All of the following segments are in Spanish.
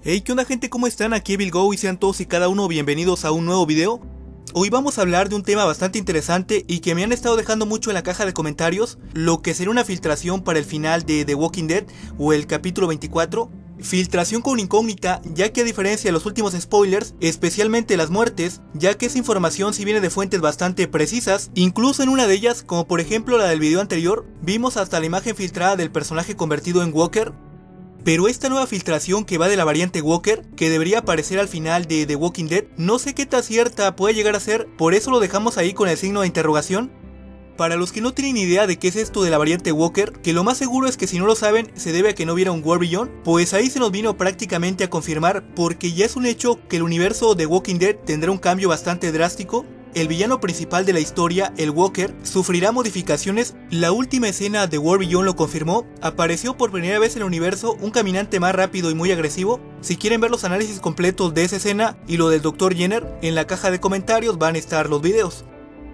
Hey, ¿qué onda gente? ¿Cómo están? Aquí EvilGo y sean todos y cada uno bienvenidos a un nuevo video. Hoy vamos a hablar de un tema bastante interesante y que me han estado dejando mucho en la caja de comentarios, lo que sería una filtración para el final de The Walking Dead o el capítulo 24. Filtración con incógnita, ya que a diferencia de los últimos spoilers, especialmente las muertes, ya que esa información sí viene de fuentes bastante precisas, incluso en una de ellas, como por ejemplo la del video anterior, vimos hasta la imagen filtrada del personaje convertido en Walker. Pero esta nueva filtración que va de la variante Walker, que debería aparecer al final de The Walking Dead, no sé qué tan cierta puede llegar a ser, por eso lo dejamos ahí con el signo de interrogación. Para los que no tienen idea de qué es esto de la variante Walker, que lo más seguro es que si no lo saben se debe a que no vieron War Beyond, pues ahí se nos vino prácticamente a confirmar, porque ya es un hecho que el universo de Walking Dead tendrá un cambio bastante drástico. El villano principal de la historia, el Walker, sufrirá modificaciones. La última escena de War Beyond lo confirmó. Apareció por primera vez en el universo un caminante más rápido y muy agresivo. Si quieren ver los análisis completos de esa escena y lo del Dr. Jenner, en la caja de comentarios van a estar los videos.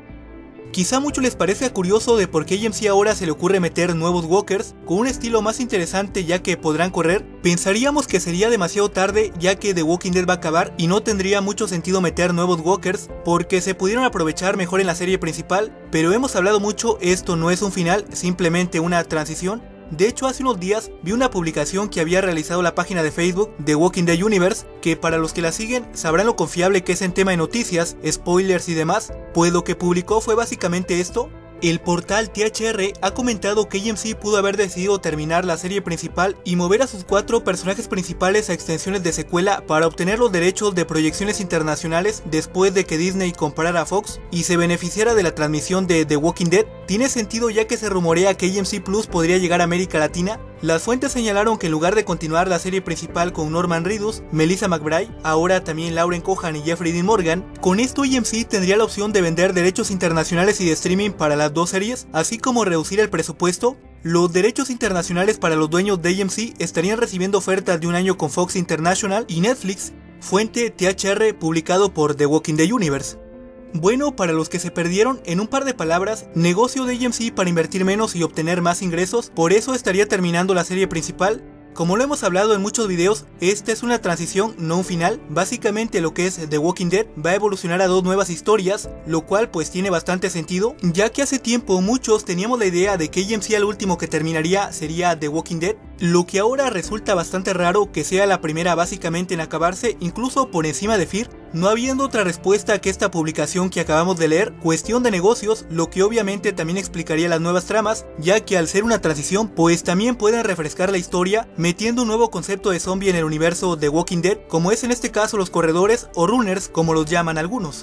Quizá a muchos les parezca curioso de por qué AMC ahora se le ocurre meter nuevos walkers con un estilo más interesante, ya que podrán correr. Pensaríamos que sería demasiado tarde, ya que The Walking Dead va a acabar y no tendría mucho sentido meter nuevos walkers porque se pudieron aprovechar mejor en la serie principal, pero hemos hablado mucho, esto no es un final, simplemente una transición. De hecho, hace unos días vi una publicación que había realizado la página de Facebook de Walking Dead Universe, que para los que la siguen sabrán lo confiable que es en tema de noticias, spoilers y demás, pues lo que publicó fue básicamente esto. El portal THR ha comentado que AMC pudo haber decidido terminar la serie principal y mover a sus 4 personajes principales a extensiones de secuela para obtener los derechos de proyecciones internacionales después de que Disney comprara a Fox y se beneficiara de la transmisión de The Walking Dead. Tiene sentido, ya que se rumorea que AMC Plus podría llegar a América Latina. Las fuentes señalaron que en lugar de continuar la serie principal con Norman Reedus, Melissa McBride, ahora también Lauren Cohan y Jeffrey Dean Morgan, con esto AMC tendría la opción de vender derechos internacionales y de streaming para las dos series, así como reducir el presupuesto. Los derechos internacionales para los dueños de AMC estarían recibiendo ofertas de un año con Fox International y Netflix, fuente THR publicado por The Walking Dead Universe. Bueno, para los que se perdieron, en un par de palabras, negocio de AMC para invertir menos y obtener más ingresos, por eso estaría terminando la serie principal. Como lo hemos hablado en muchos videos, esta es una transición, no un final. Básicamente lo que es The Walking Dead va a evolucionar a 2 nuevas historias, lo cual pues tiene bastante sentido, ya que hace tiempo muchos teníamos la idea de que AMC al último que terminaría sería The Walking Dead, lo que ahora resulta bastante raro que sea la primera básicamente en acabarse, incluso por encima de Fear, no habiendo otra respuesta que esta publicación que acabamos de leer. Cuestión de negocios, lo que obviamente también explicaría las nuevas tramas, ya que al ser una transición pues también pueden refrescar la historia metiendo un nuevo concepto de zombie en el universo de Walking Dead, como es en este caso los corredores o runners como los llaman algunos.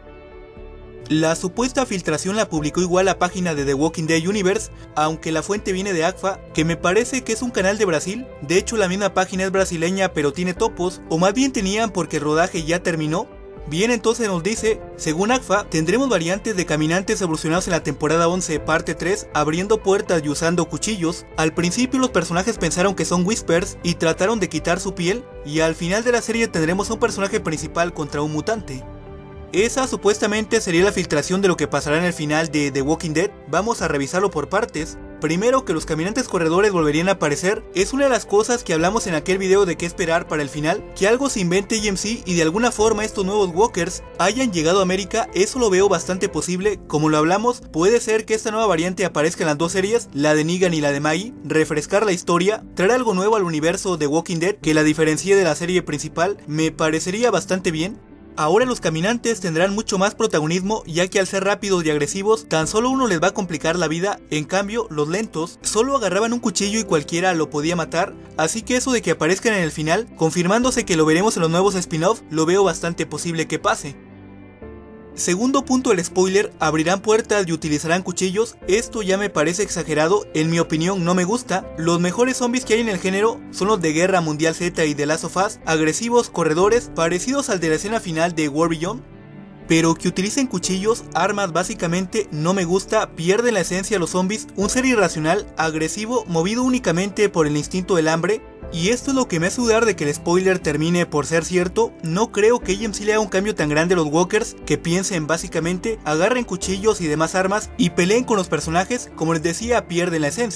La supuesta filtración la publicó igual la página de The Walking Dead Universe, aunque la fuente viene de ACFA, que me parece que es un canal de Brasil. De hecho la misma página es brasileña pero tiene topos, o más bien tenían porque el rodaje ya terminó. Bien, entonces nos dice, según ACFA, tendremos variantes de caminantes evolucionados en la temporada 11 parte 3, abriendo puertas y usando cuchillos. Al principio los personajes pensaron que son Whispers y trataron de quitar su piel, y al final de la serie tendremos a un personaje principal contra un mutante. Esa supuestamente sería la filtración de lo que pasará en el final de The Walking Dead. Vamos a revisarlo por partes. Primero, que los caminantes corredores volverían a aparecer. Es una de las cosas que hablamos en aquel video de qué esperar para el final. Que algo se invente AMC y de alguna forma estos nuevos walkers hayan llegado a América, eso lo veo bastante posible. Como lo hablamos, puede ser que esta nueva variante aparezca en las 2 series, la de Negan y la de Maggie, refrescar la historia, traer algo nuevo al universo de Walking Dead que la diferencie de la serie principal, me parecería bastante bien. Ahora los caminantes tendrán mucho más protagonismo, ya que al ser rápidos y agresivos, tan solo uno les va a complicar la vida. En cambio, los lentos solo agarraban un cuchillo y cualquiera lo podía matar, así que eso de que aparezcan en el final, confirmándose que lo veremos en los nuevos spin-off, lo veo bastante posible que pase. Segundo punto del spoiler, abrirán puertas y utilizarán cuchillos. Esto ya me parece exagerado, en mi opinión no me gusta. Los mejores zombies que hay en el género son los de Guerra Mundial Z y The Last of Us, agresivos, corredores, parecidos al de la escena final de War Beyond. Pero que utilicen cuchillos, armas básicamente, no me gusta, pierden la esencia de los zombies, un ser irracional, agresivo, movido únicamente por el instinto del hambre. Y esto es lo que me hace dudar de que el spoiler termine por ser cierto. No creo que AMC le haga un cambio tan grande a los walkers, que piensen básicamente, agarren cuchillos y demás armas y peleen con los personajes. Como les decía, pierden la esencia.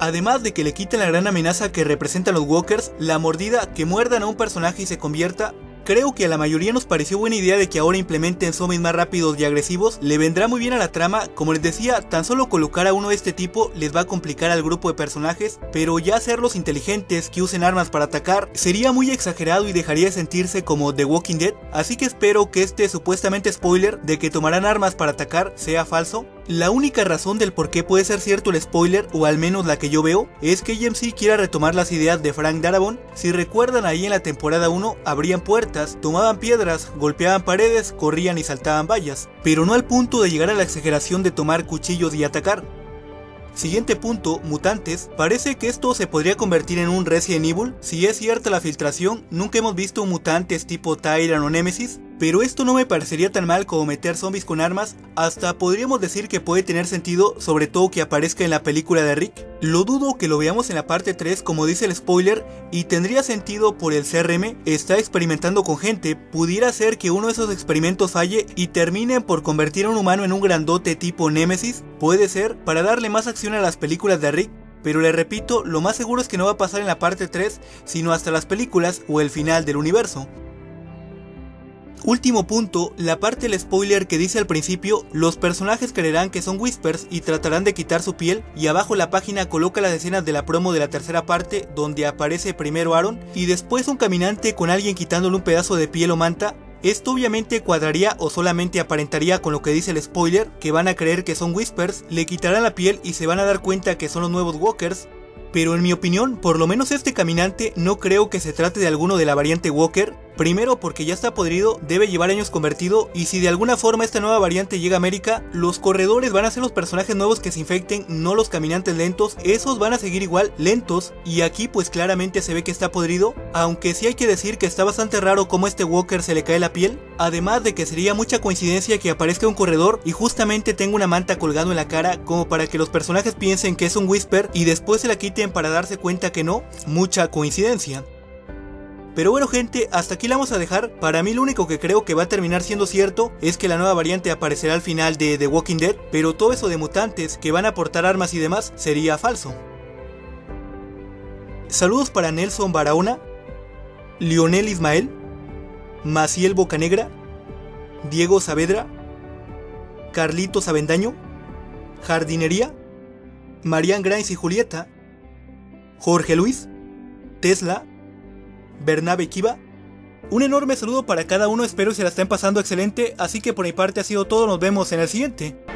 Además de que le quiten la gran amenaza que representan los walkers, la mordida, que muerdan a un personaje y se convierta. Creo que a la mayoría nos pareció buena idea de que ahora implementen zombies más rápidos y agresivos, le vendrá muy bien a la trama. Como les decía, tan solo colocar a uno de este tipo les va a complicar al grupo de personajes, pero ya hacerlos inteligentes que usen armas para atacar sería muy exagerado y dejaría de sentirse como The Walking Dead, así que espero que este supuestamente spoiler de que tomarán armas para atacar sea falso. La única razón del por qué puede ser cierto el spoiler, o al menos la que yo veo, es que AMC quiera retomar las ideas de Frank Darabont. Si recuerdan, ahí en la temporada 1 abrían puertas, tomaban piedras, golpeaban paredes, corrían y saltaban vallas, pero no al punto de llegar a la exageración de tomar cuchillos y atacar. Siguiente punto, mutantes. Parece que esto se podría convertir en un Resident Evil. Si es cierta la filtración, nunca hemos visto mutantes tipo Tyrant o Nemesis, pero esto no me parecería tan mal como meter zombies con armas. Hasta podríamos decir que puede tener sentido, sobre todo que aparezca en la película de Rick. Lo dudo que lo veamos en la parte 3 como dice el spoiler, y tendría sentido por el CRM, está experimentando con gente. Pudiera ser que uno de esos experimentos falle y terminen por convertir a un humano en un grandote tipo Nemesis. Puede ser, para darle más acción a las películas de Rick. Pero le repito, lo más seguro es que no va a pasar en la parte 3, sino hasta las películas o el final del universo. Último punto, la parte del spoiler que dice al principio, los personajes creerán que son Whispers y tratarán de quitar su piel, y abajo la página coloca las escenas de la promo de la tercera parte donde aparece primero Aaron y después un caminante con alguien quitándole un pedazo de piel o manta. Esto obviamente cuadraría o solamente aparentaría con lo que dice el spoiler, que van a creer que son Whispers, le quitarán la piel y se van a dar cuenta que son los nuevos Walkers. Pero en mi opinión, por lo menos este caminante no creo que se trate de alguno de la variante Walker. Primero porque ya está podrido, debe llevar años convertido, y si de alguna forma esta nueva variante llega a América, los corredores van a ser los personajes nuevos que se infecten, no los caminantes lentos. Esos van a seguir igual, lentos, y aquí pues claramente se ve que está podrido, aunque sí hay que decir que está bastante raro cómo a este Walker se le cae la piel, además de que sería mucha coincidencia que aparezca un corredor y justamente tenga una manta colgando en la cara, como para que los personajes piensen que es un Whisper y después se la quiten para darse cuenta que no. Mucha coincidencia. Pero bueno gente, hasta aquí la vamos a dejar. Para mí lo único que creo que va a terminar siendo cierto es que la nueva variante aparecerá al final de The Walking Dead, pero todo eso de mutantes que van a portar armas y demás sería falso. Saludos para Nelson Barahona, Lionel Ismael, Maciel Bocanegra, Diego Saavedra, Carlitos Avendaño, Jardinería, Marian Grimes y Julieta, Jorge Luis, Tesla, Bernabe Kiva. Un enorme saludo para cada uno, espero que se la estén pasando excelente, así que por mi parte ha sido todo, nos vemos en el siguiente.